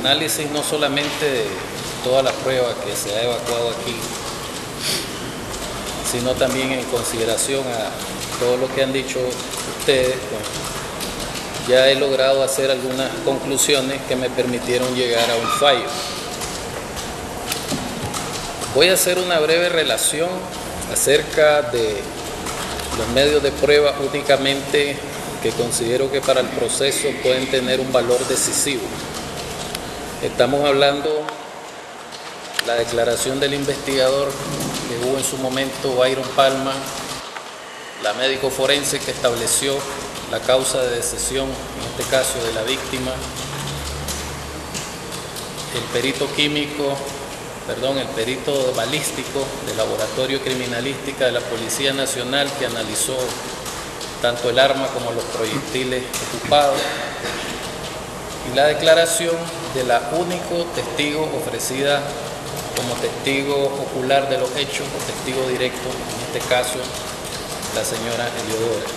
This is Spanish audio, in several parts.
análisis no solamente de todas las pruebas que se ha evacuado aquí, sino también en consideración a todo lo que han dicho ustedes, pues, ya he logrado hacer algunas conclusiones que me permitieron llegar a un fallo. Voy a hacer una breve relación acerca de los medios de prueba únicamente que considero que para el proceso pueden tener un valor decisivo. Estamos hablando de la declaración del investigador que hubo en su momento, Byron Palma, la médico forense que estableció la causa de decesión, en este caso de la víctima, el perito balístico del Laboratorio Criminalística de la Policía Nacional que analizó tanto el arma como los proyectiles ocupados, y la declaración de la único testigo ofrecida como testigo ocular de los hechos o testigo directo, en este caso la señora Eliodora.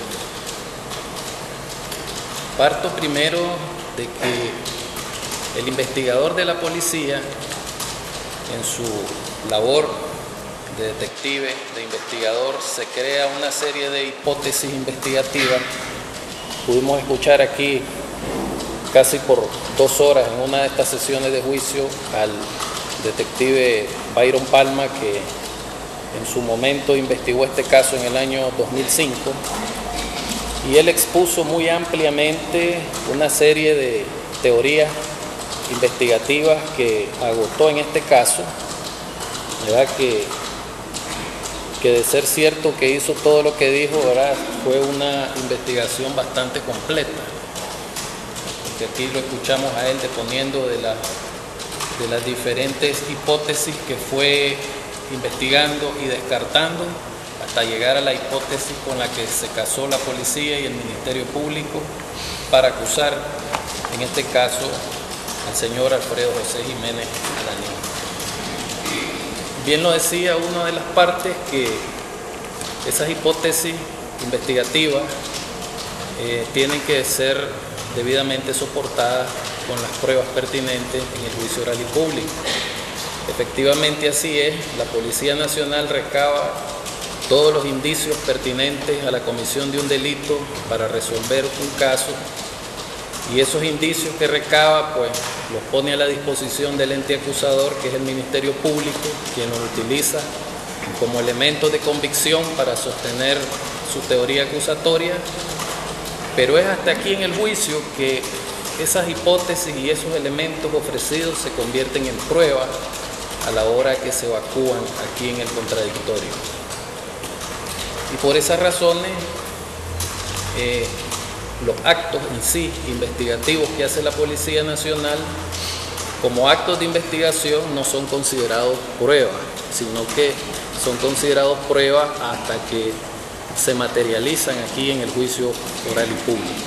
Parto primero de que el investigador de la policía, en su labor de detective, de investigador, se crea una serie de hipótesis investigativas. Pudimos escuchar aquí casi por 2 horas en una de estas sesiones de juicio al detective Byron Palma, que en su momento investigó este caso en el año 2005, y él expuso muy ampliamente una serie de teorías investigativas que agotó en este caso, ¿verdad? Que de ser cierto que hizo todo lo que dijo, ¿verdad? Fue una investigación bastante completa, porque aquí lo escuchamos a él deponiendo de las diferentes hipótesis que fue investigando y descartando hasta llegar a la hipótesis con la que se casó la policía y el Ministerio Público para acusar, en este caso, al señor Alfredo José Jiménez Alanís. Bien lo decía una de las partes, que esas hipótesis investigativas tienen que ser debidamente soportadas con las pruebas pertinentes en el juicio oral y público. Efectivamente así es, la Policía Nacional recaba todos los indicios pertinentes a la comisión de un delito para resolver un caso, y esos indicios que recaba pues los pone a la disposición del ente acusador, que es el Ministerio Público, quien los utiliza como elementos de convicción para sostener su teoría acusatoria, pero es hasta aquí en el juicio que esas hipótesis y esos elementos ofrecidos se convierten en pruebas a la hora que se evacúan aquí en el contradictorio. Y por esas razones, los actos en sí investigativos que hace la Policía Nacional como actos de investigación no son considerados pruebas, sino que son considerados pruebas hasta que se materializan aquí en el juicio oral y público.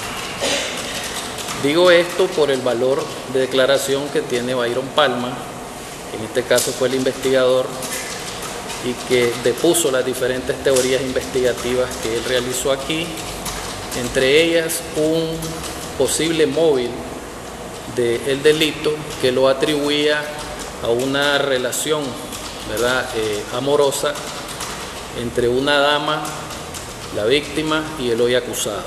Digo esto por el valor de declaración que tiene Byron Palma, que en este caso fue el investigador y que depuso las diferentes teorías investigativas que él realizó aquí, entre ellas un posible móvil del delito que lo atribuía a una relación, ¿verdad?, amorosa entre una dama, la víctima, y el hoy acusado.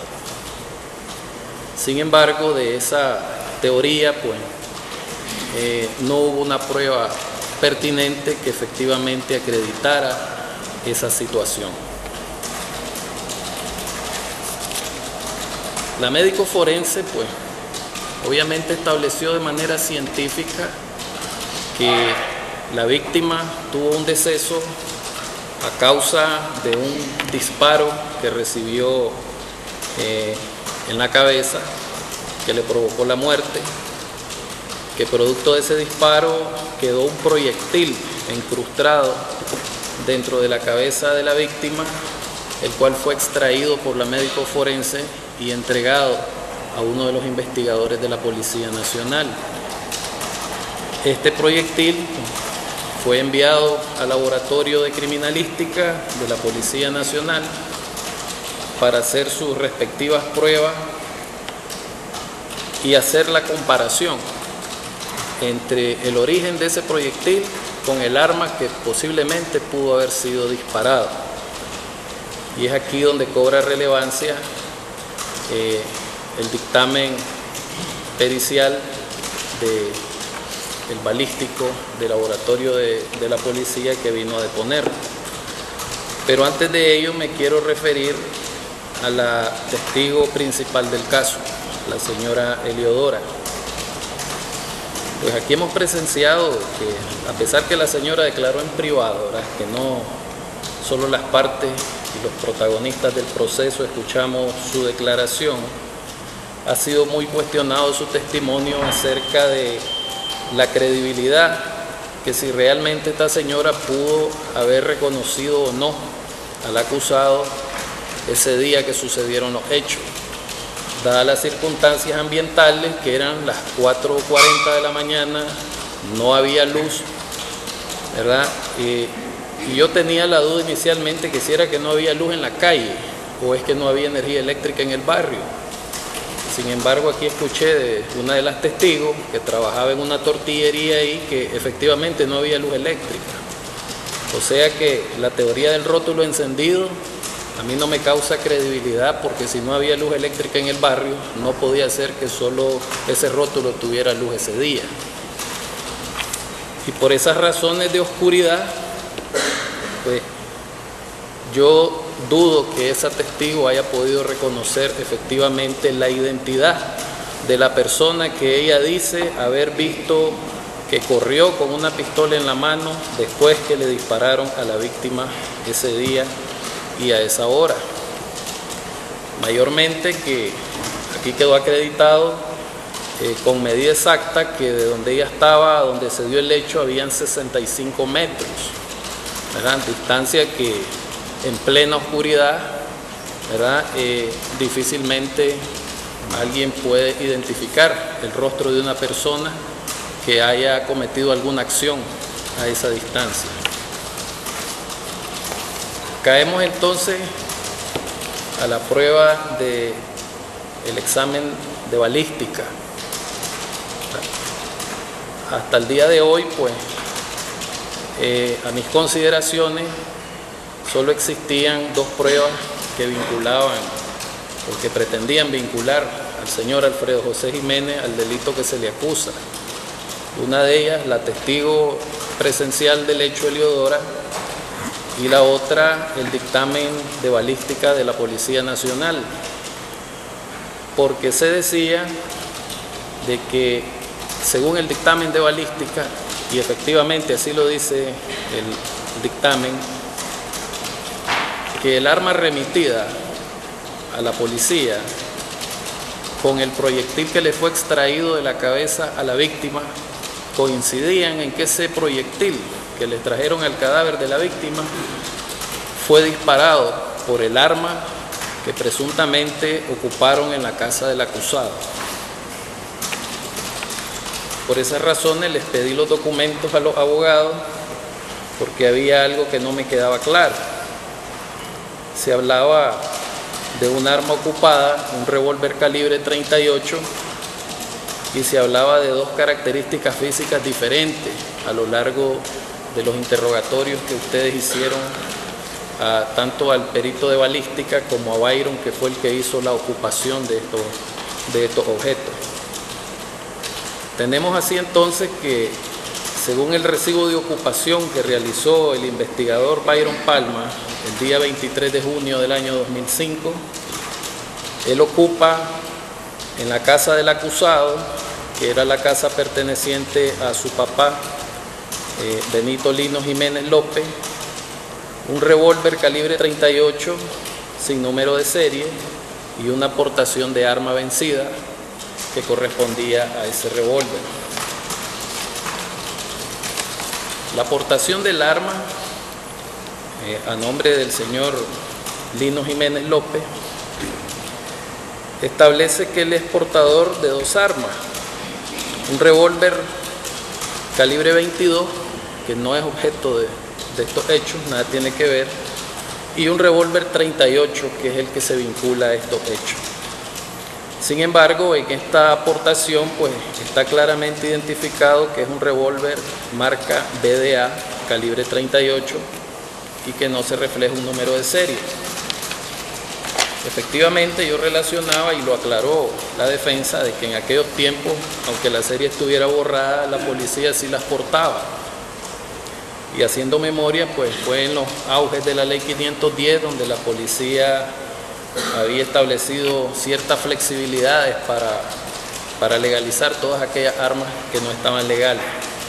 Sin embargo, de esa teoría pues no hubo una prueba pertinente que efectivamente acreditara esa situación. La médico forense pues obviamente estableció de manera científica que la víctima tuvo un deceso a causa de un disparo que recibió en la cabeza, que le provocó la muerte, que producto de ese disparo quedó un proyectil incrustado dentro de la cabeza de la víctima, el cual fue extraído por la médico forense y entregado a uno de los investigadores de la Policía Nacional. Este proyectil fue enviado al Laboratorio de Criminalística de la Policía Nacional para hacer sus respectivas pruebas y hacer la comparación entre el origen de ese proyectil con el arma que posiblemente pudo haber sido disparado. Y es aquí donde cobra relevancia el dictamen pericial del balístico del laboratorio de la policía que vino a deponer. Pero antes de ello me quiero referir a la testigo principal del caso, la señora Eliodora. Pues aquí hemos presenciado que, a pesar que la señora declaró en privado, ¿verdad?, que no solo las partes y los protagonistas del proceso escuchamos su declaración, ha sido muy cuestionado su testimonio acerca de la credibilidad, que si realmente esta señora pudo haber reconocido o no al acusado ese día que sucedieron los hechos, dadas las circunstancias ambientales, que eran las 4:40 de la mañana, no había luz, ¿verdad? Y yo tenía la duda inicialmente que si era que no había luz en la calle o es que no había energía eléctrica en el barrio. Sin embargo, aquí escuché de una de las testigos que trabajaba en una tortillería y que efectivamente no había luz eléctrica. O sea que la teoría del rótulo encendido a mí no me causa credibilidad, porque si no había luz eléctrica en el barrio, no podía ser que solo ese rótulo tuviera luz ese día. Y por esas razones de oscuridad, pues yo dudo que esa testigo haya podido reconocer efectivamente la identidad de la persona que ella dice haber visto que corrió con una pistola en la mano después que le dispararon a la víctima ese día y a esa hora. Mayormente que aquí quedó acreditado con medida exacta que de donde ella estaba a donde se dio el hecho habían 65 metros, ¿verdad? Distancia que en plena oscuridad, ¿verdad? Difícilmente alguien puede identificar el rostro de una persona que haya cometido alguna acción a esa distancia. Caemos entonces a la prueba del examen de balística. Hasta el día de hoy, pues, a mis consideraciones, solo existían dos pruebas que vinculaban o que pretendían vincular al señor Alfredo José Jiménez al delito que se le acusa. Una de ellas, la testigo presencial del hecho Eliodora, y la otra, el dictamen de balística de la Policía Nacional, porque se decía de que, según el dictamen de balística, y efectivamente así lo dice el dictamen, que el arma remitida a la policía con el proyectil que le fue extraído de la cabeza a la víctima coincidían en que ese proyectil que le trajeron al cadáver de la víctima fue disparado por el arma que presuntamente ocuparon en la casa del acusado. Por esas razones les pedí los documentos a los abogados, porque había algo que no me quedaba claro. Se hablaba de un arma ocupada, un revólver calibre 38, y se hablaba de dos características físicas diferentes a lo largo de los interrogatorios que ustedes hicieron tanto al perito de balística como a Byron, que fue el que hizo la ocupación de estos objetos. Tenemos así entonces que, según el recibo de ocupación que realizó el investigador Byron Palma el día 23 de junio del año 2005, él ocupa en la casa del acusado, que era la casa perteneciente a su papá, Benito Lino Jiménez López, un revólver calibre 38 sin número de serie y una aportación de arma vencida que correspondía a ese revólver. La aportación del arma a nombre del señor Lino Jiménez López establece que él es portador de dos armas: un revólver calibre 22, que no es objeto de estos hechos, nada tiene que ver, y un revólver 38, que es el que se vincula a estos hechos. Sin embargo, en esta aportación pues está claramente identificado que es un revólver marca BDA calibre 38 y que no se refleja un número de serie. Efectivamente, yo relacionaba, y lo aclaró la defensa, de que en aquellos tiempos, aunque la serie estuviera borrada, la policía sí las portaba. Y haciendo memoria, pues fue en los auges de la ley 510 donde la policía había establecido ciertas flexibilidades para legalizar todas aquellas armas que no estaban legales.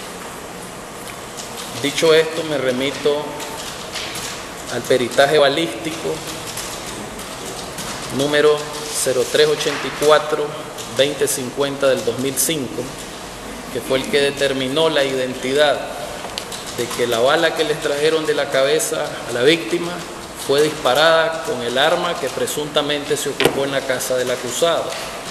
Dicho esto, me remito al peritaje balístico número 0384-2050 del 2005, que fue el que determinó la identidad de que la bala que les trajeron de la cabeza a la víctima fue disparada con el arma que presuntamente se ocupó en la casa del acusado.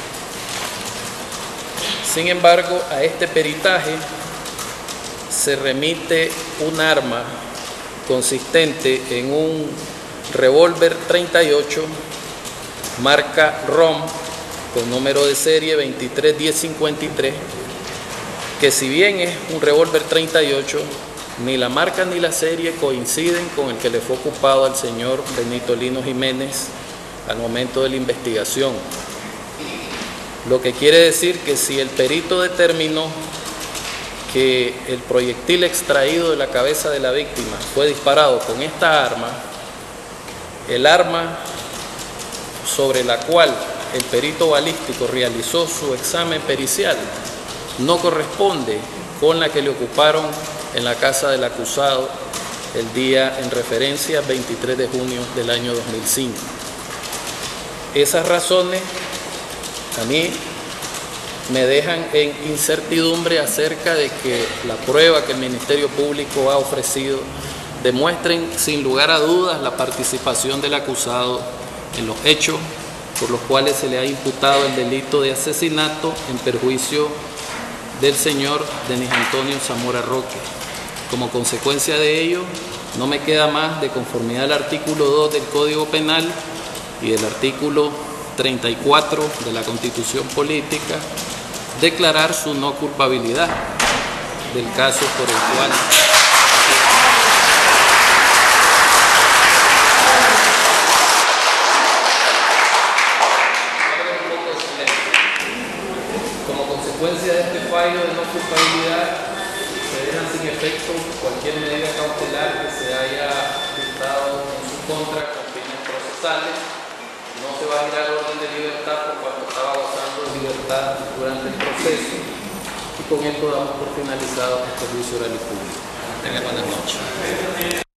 Sin embargo, a este peritaje se remite un arma consistente en un revólver 38 marca ROM con número de serie 231053, que si bien es un revólver 38, ni la marca ni la serie coinciden con el que le fue ocupado al señor Benito Lino Jiménez al momento de la investigación. Lo que quiere decir que si el perito determinó que el proyectil extraído de la cabeza de la víctima fue disparado con esta arma, el arma sobre la cual el perito balístico realizó su examen pericial no corresponde con la que le ocuparon en la casa del acusado el día en referencia 23 de junio del año 2005. Esas razones a mí me dejan en incertidumbre acerca de que la prueba que el Ministerio Público ha ofrecido demuestren sin lugar a dudas la participación del acusado en los hechos por los cuales se le ha imputado el delito de asesinato en perjuicio del señor Denis Antonio Zamora Roque. Como consecuencia de ello, no me queda más, de conformidad al artículo 2 del Código Penal y del artículo 34 de la Constitución Política, declarar su no culpabilidad del caso por el cual consecuencia de este fallo de no culpabilidad se dejan sin efecto cualquier medida cautelar que se haya dictado en su contra con fines procesales. No se va a girar orden de libertad por cuanto estaba gozando de libertad durante el proceso, y con esto damos por finalizado este juicio oral y público. Tengan buenas noches.